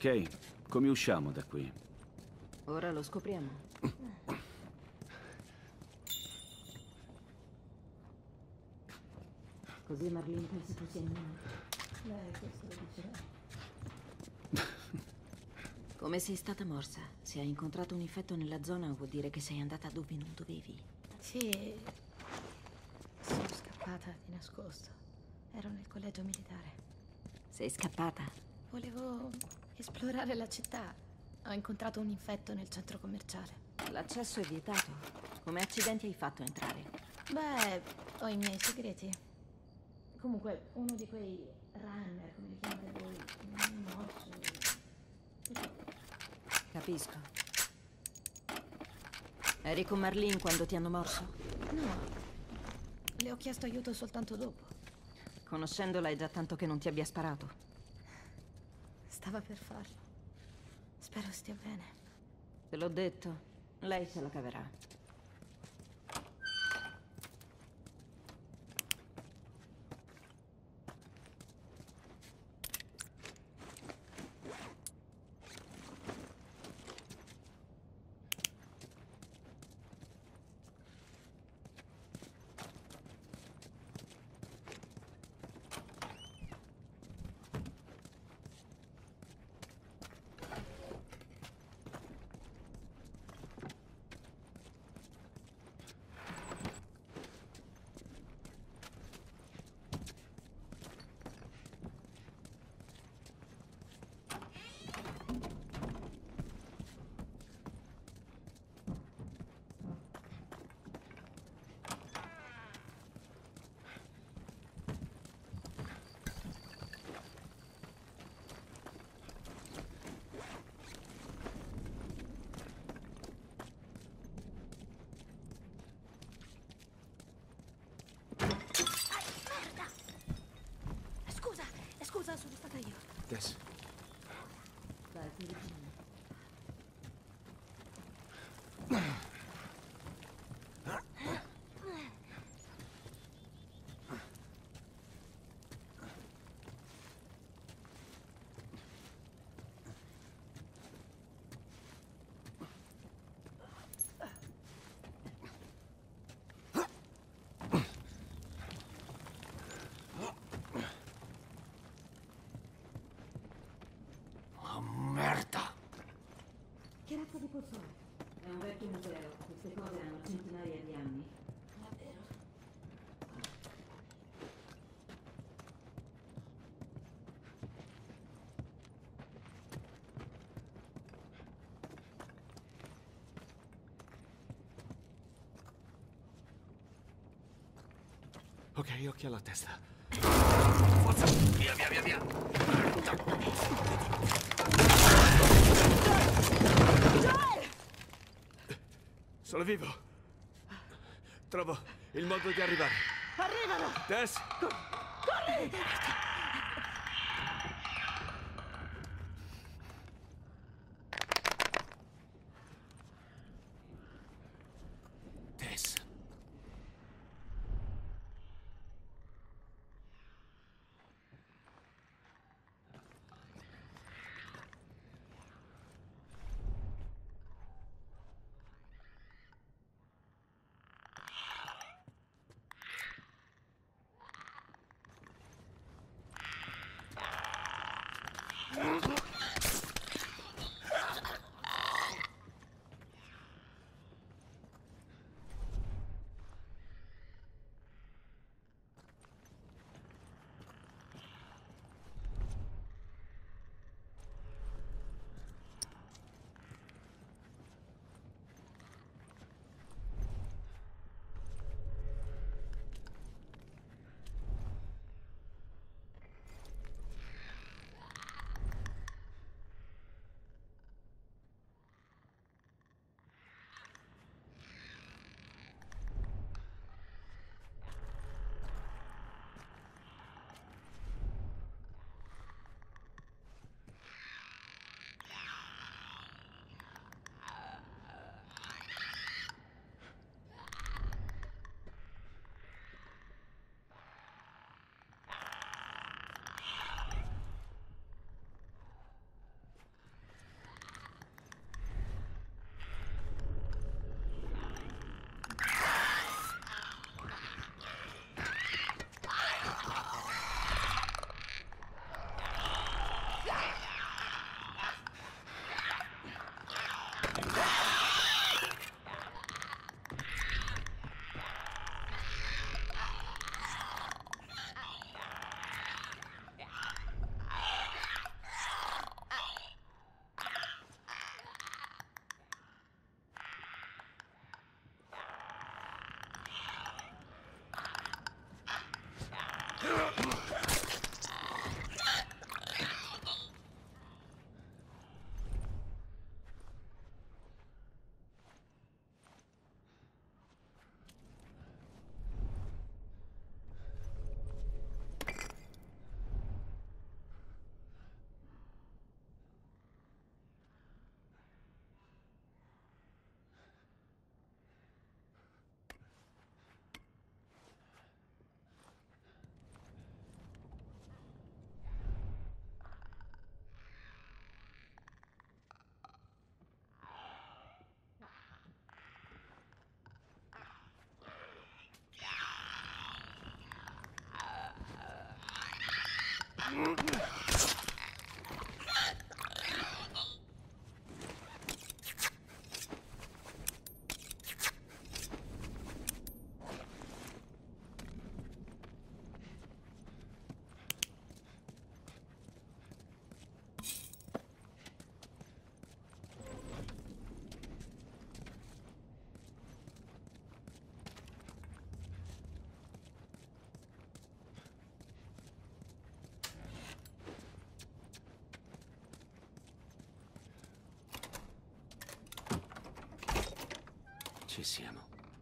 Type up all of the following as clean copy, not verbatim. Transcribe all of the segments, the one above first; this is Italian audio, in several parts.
Ok, come usciamo da qui? Ora lo scopriamo. Così Marlene pensa tu sia immune. Lei questo lo diceva. Come sei stata morsa? Se hai incontrato un infetto nella zona vuol dire che sei andata dove non dovevi. Sì, sono scappata di nascosto. Ero nel collegio militare. Sei scappata? Volevo esplorare la città. Ho incontrato un infetto nel centro commerciale. L'accesso è vietato. Come accidenti hai fatto a entrare? Beh, ho i miei segreti. Comunque, uno di quei runner, come li chiamate voi, mi ha morso. Capisco. Eri con Marlene quando ti hanno morso? No, le ho chiesto aiuto soltanto dopo. Conoscendola è già tanto che non ti abbia sparato. Stava per farlo. Spero stia bene. Te l'ho detto, lei se la caverà. Scusa, sono stata io. Tess. Dai, ti vicino. Merda! Che razza di pozzo è? È un vecchio museo. Queste cose hanno centinaia di anni. Davvero? Ok, occhi alla testa. Forza! Via, via, via, via! Joel! Sono vivo! Trovo il modo di arrivare. Arrivano! Tess! Corri! Tess. Ci siamo.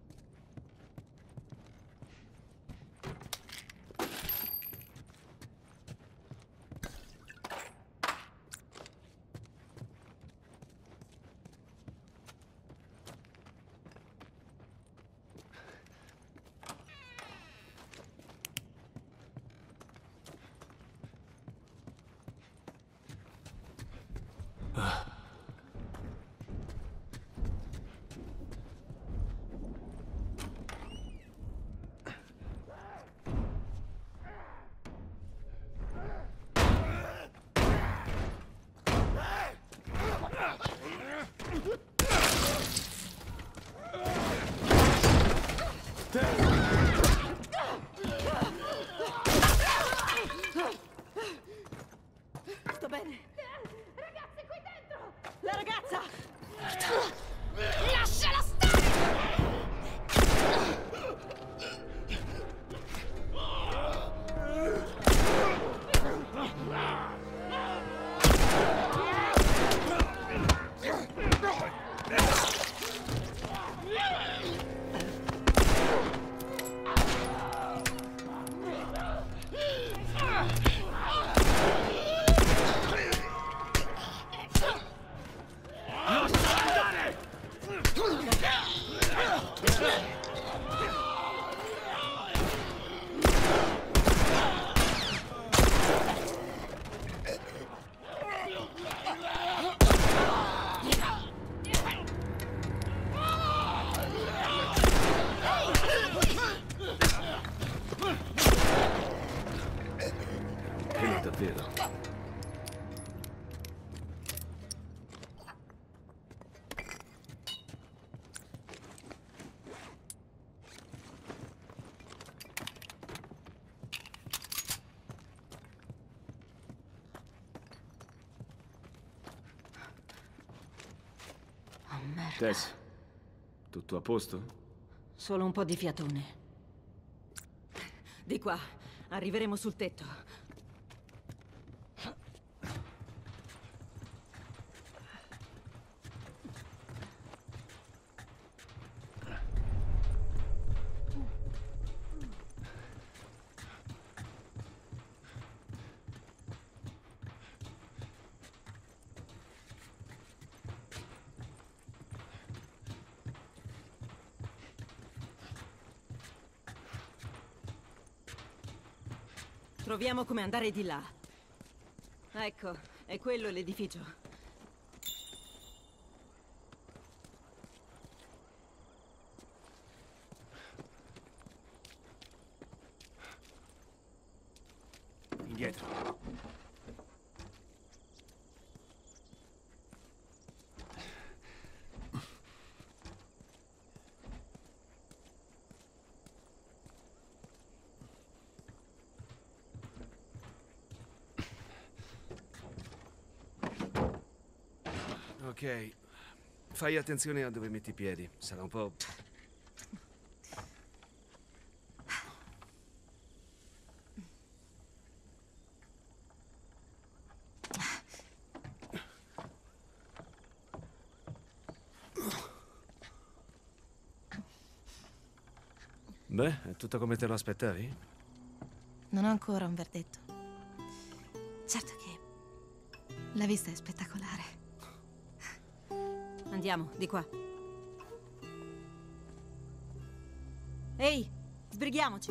Sto bene. Ragazzi, qui dentro! La ragazza! Lasciala stare! Quello davvero. Oh, merda. Tess, tutto a posto? Solo un po' di fiatone. Di qua. Arriveremo sul tetto. Troviamo come andare di là. Ecco, è quello l'edificio. Indietro. Ok. Fai attenzione a dove metti i piedi. Sarà un po'... Beh, è tutto come te lo aspettavi? Non ho ancora un verdetto. Certo che la vista è spettacolare. Andiamo, di qua. Ehi, sbrighiamoci.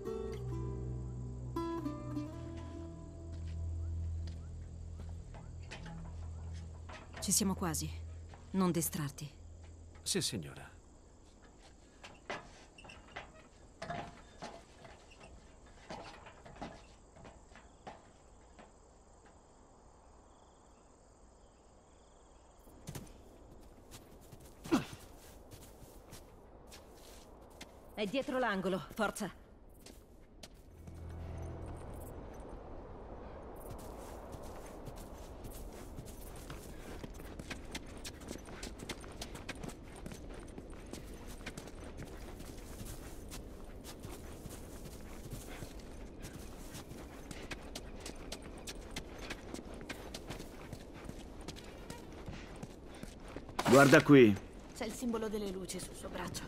Ci siamo quasi. Non distrarti. Sì, signora. È dietro l'angolo, forza. Guarda qui. C'è il simbolo delle luci sul suo braccio.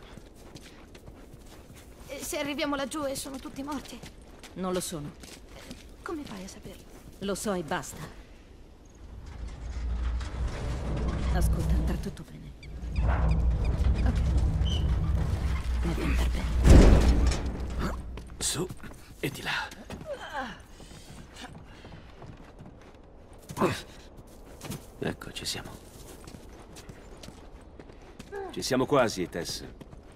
E se arriviamo laggiù e sono tutti morti? Non lo sono. Come fai a saperlo? Lo so e basta. Ascolta, andrà tutto bene. Ok. Deve andar bene. Su e di là. Ecco, ci siamo. Ci siamo quasi, Tess.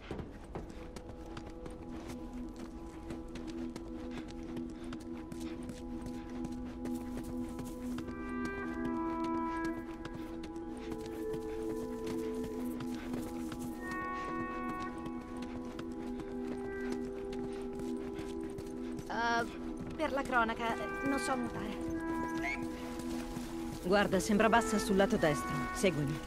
Per la cronaca, non so nuotare. Guarda, sembra bassa sul lato destro. Seguimi.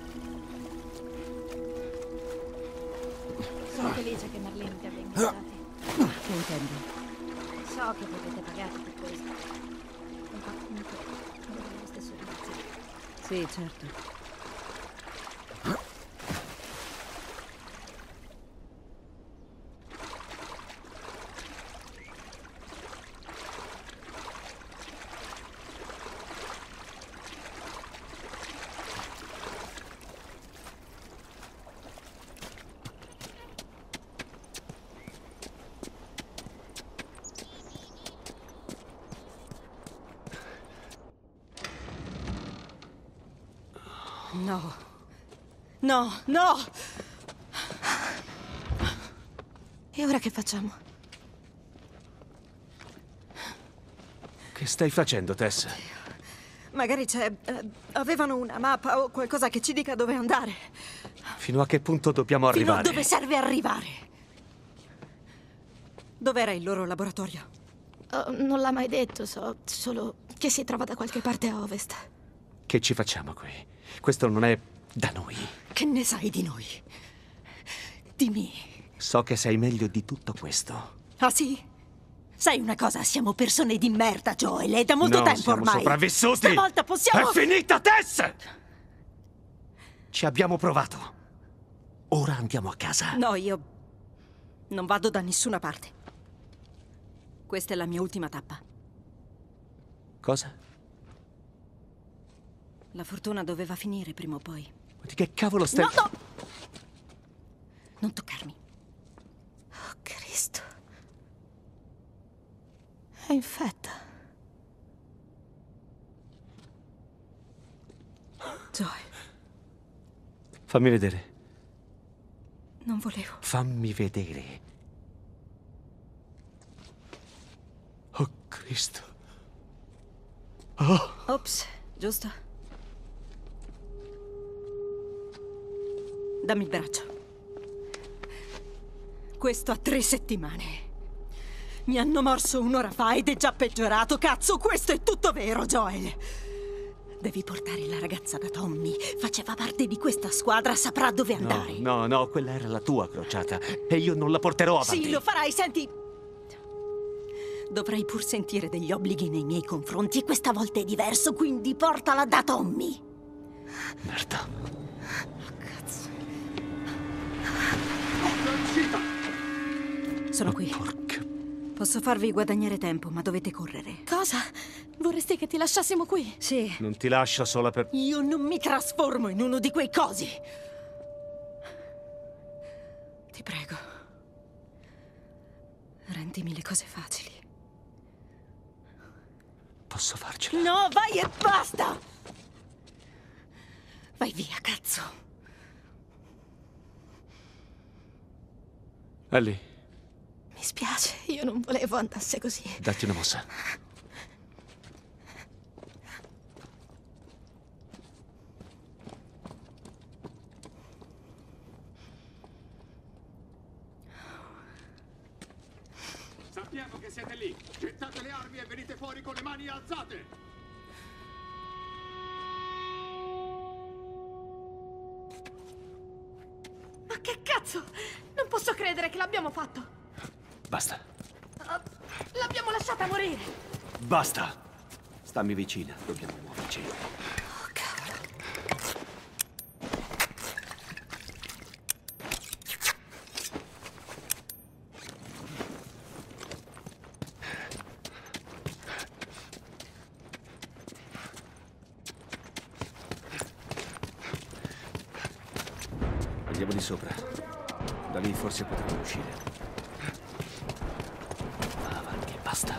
Sono felice che Marlene ti abbia ingaggiati. Che intendi? So che potete pagarti per questo. Ma comunque, non è lo stesso vizio. Sì, certo. No. No, no! E ora che facciamo? Che stai facendo, Tess? Magari c'è... avevano una mappa o qualcosa che ci dica dove andare. Fino a che punto dobbiamo Fino a arrivare? dove serve arrivare. Dov'era il loro laboratorio? Oh, non l'ha mai detto, so solo che si trova da qualche parte a ovest. Che ci facciamo qui? Questo non è da noi. Che ne sai di noi? Dimmi. So che sei meglio di tutto questo. Ah sì? Sai una cosa? Siamo persone di merda, Joel. È da molto No, tempo siamo ormai. sopravvissuti! Stavolta possiamo... È finita, Tess! Ci abbiamo provato. Ora andiamo a casa. No, io... non vado da nessuna parte. Questa è la mia ultima tappa. Cosa? La fortuna doveva finire prima o poi. Ma di che cavolo stai... No, no! Non toccarmi. Oh, Cristo. È infetta. Joel, Fammi vedere. non volevo. Fammi vedere. Oh, Cristo. Oh, Ops, giusto? Dammi il braccio. Questo ha 3 settimane. Mi hanno morso un'ora fa ed è già peggiorato. Cazzo, questo è tutto vero, Joel. Devi portare la ragazza da Tommy. Faceva parte di questa squadra, saprà dove andare. no, quella era la tua crociata. E io non la porterò avanti. Sì, lo farai, senti. Dovrai pur sentire degli obblighi nei miei confronti e questa volta è diverso, quindi portala da Tommy. Merda. Cazzo. sono qui. Porca... Posso farvi guadagnare tempo, ma dovete correre. Cosa? Vorresti che ti lasciassimo qui? Sì. Non ti lascio sola per... Io non mi trasformo in uno di quei cosi. Ti prego. Rendimi le cose facili. Posso farcela? No, vai e basta! Vai via, cazzo. Ellie, Mi spiace, io non volevo andasse così. datti una mossa. Sappiamo che siete lì. Gettate le armi e venite fuori con le mani alzate. Ma che cazzo? Non posso credere che l'abbiamo fatto. Basta. L'abbiamo lasciata morire. Basta! Stammi vicina, dobbiamo muoverci. Oh, cavolo. Andiamo di sopra. Da lì forse potremo uscire. Va avanti, basta.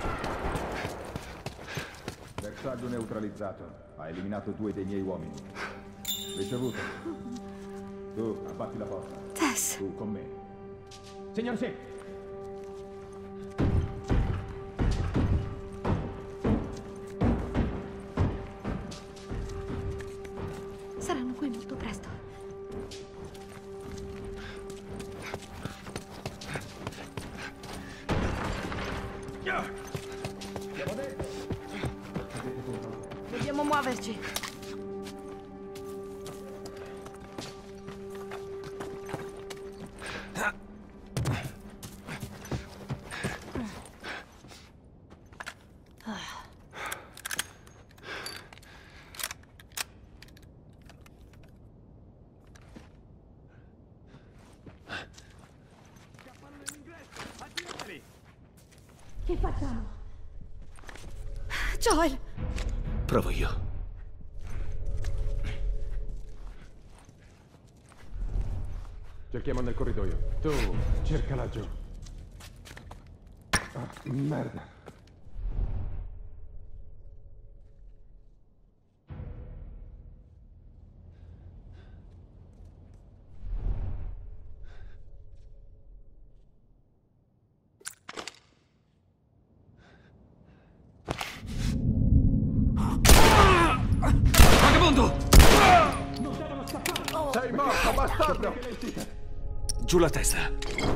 Bersaglio neutralizzato. Ha eliminato 2 dei miei uomini. Ricevuto. Tu, abbatti la porta. Tess. Tu con me. Signor sì. Saranno qui molto presto. Dobbiamo muoverci. Che facciamo? Joel! Provo io. Cerchiamo nel corridoio. Tu, cerca laggiù. Ah, merda. Vagabondo! Sei morto, bastardo! Giù la testa.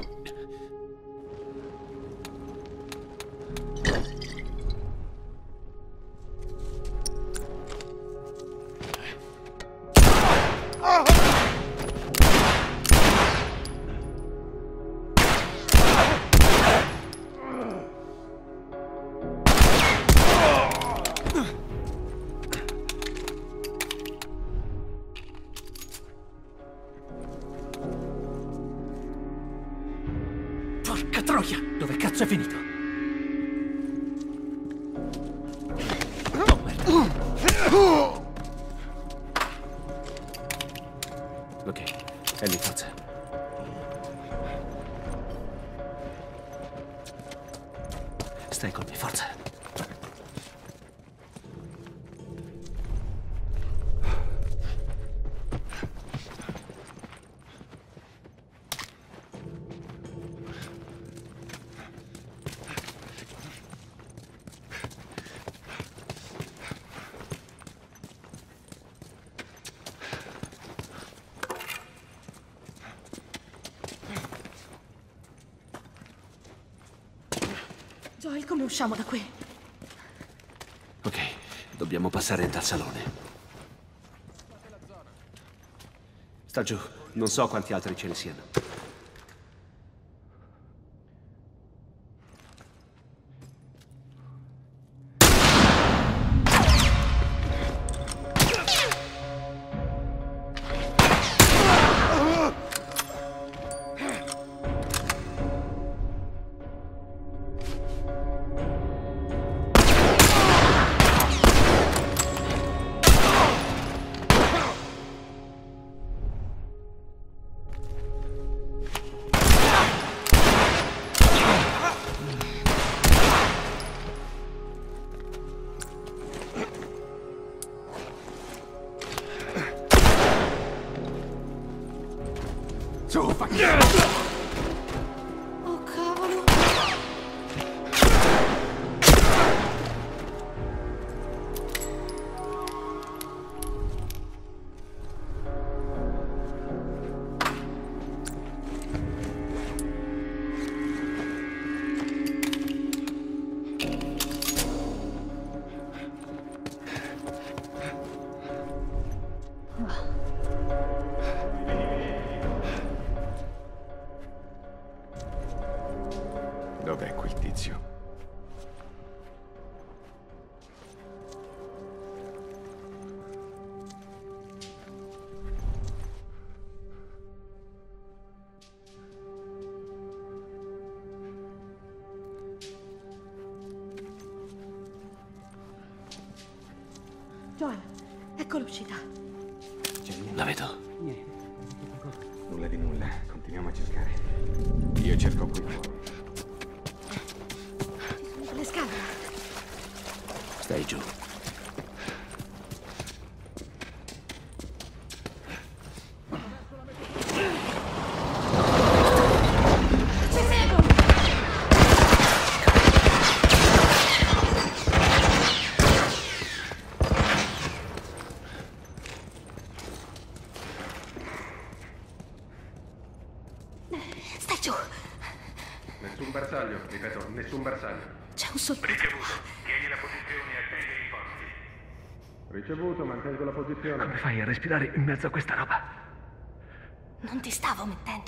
Porca troia! Dove cazzo è finito? Oh, merda. Ok, Ellie, forza. Stai con me, forza. Joel, come usciamo da qui? Ok, dobbiamo passare dal salone. Sta giù, non so quanti altri ce ne siano. Su, fa... Oh, cavolo. Dov'è quel tizio? Joel, ecco l'uscita. La vedo. Nulla di nulla. Continuiamo a cercare. Io cerco qui fuori. Ci sono le scale. Stai giù. Stai giù. Nessun bersaglio, ripeto, nessun bersaglio. C'è un soldato. Ricevuto. Tieni la posizione e attende i posti. Ricevuto, mantengo la posizione. Come fai a respirare in mezzo a questa roba? Non ti stavo mentendo.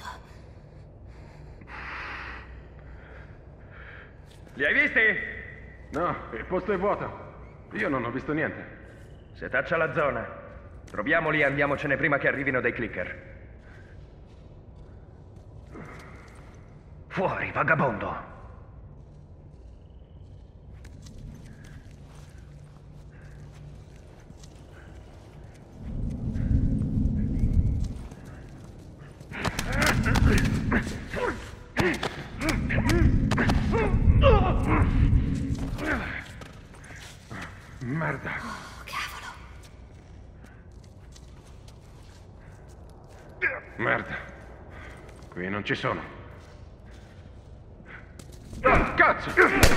Li hai visti? No, il posto è vuoto. Io non ho visto niente. Setaccia la zona. Troviamoli e andiamocene prima che arrivino dei clicker. Fuori, vagabondo! Merda. Oh, cavolo. Merda. Qui non ci sono. Cazzo!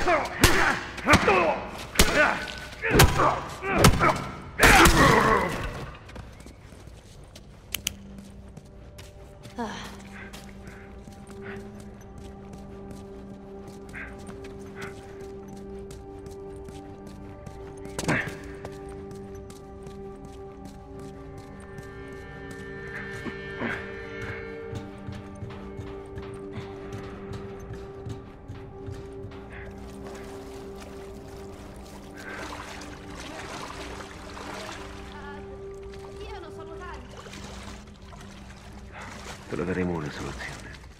Troveremo una soluzione.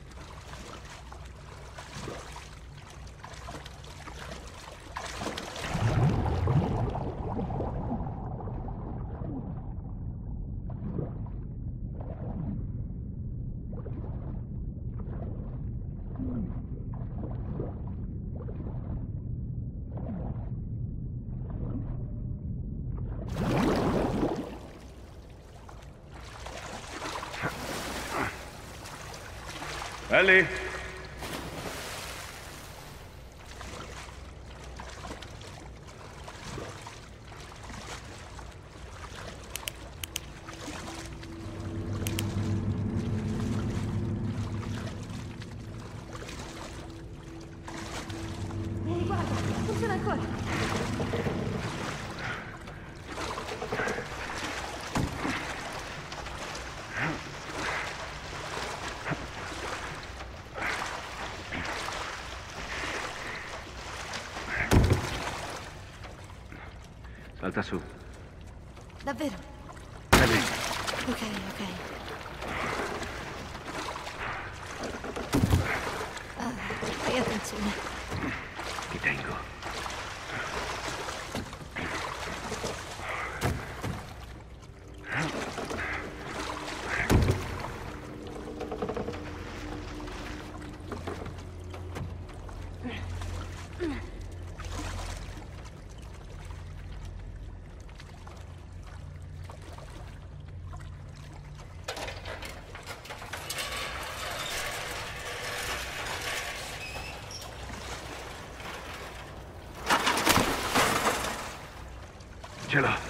Ellie? Ehi, guarda, funziona ancora. Salta su. Davvero? Ellie, Ok, ok. Fai attenzione. ti tengo. Ce l'ho.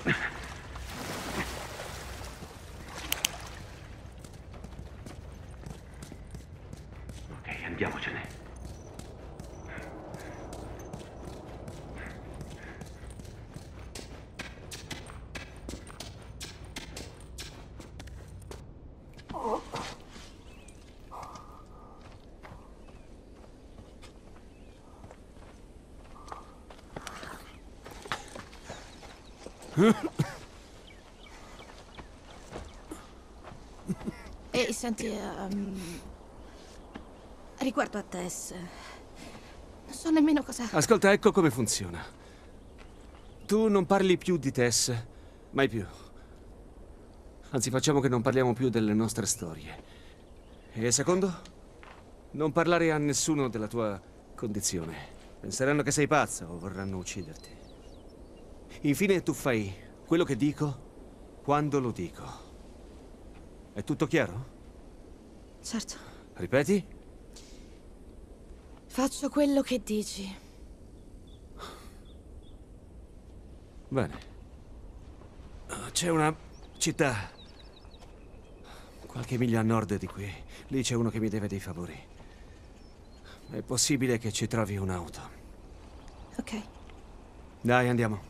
Ok, andiamocene. Ehi, senti, riguardo a Tess, non so nemmeno cosa... Ascolta, ecco come funziona. Tu non parli più di Tess, mai più. Anzi, facciamo che non parliamo più delle nostre storie. E secondo? Non parlare a nessuno della tua condizione. Penseranno che sei pazza o vorranno ucciderti. Infine, tu fai quello che dico quando lo dico. È tutto chiaro? Certo. Ripeti? Faccio quello che dici. Bene. C'è una città qualche miglia a nord di qui. Lì c'è uno che mi deve dei favori. È possibile che ci trovi un'auto. Ok. Dai, andiamo.